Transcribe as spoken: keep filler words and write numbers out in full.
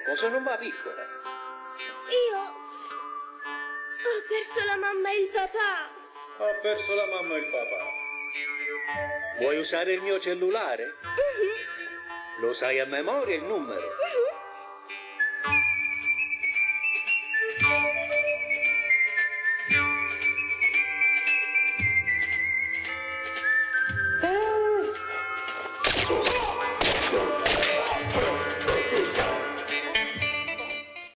cosa non va piccola? Io ho perso la mamma e il papà. Ho perso la mamma e il papà. Vuoi usare il mio cellulare? Uh-huh. Lo sai a memoria il numero?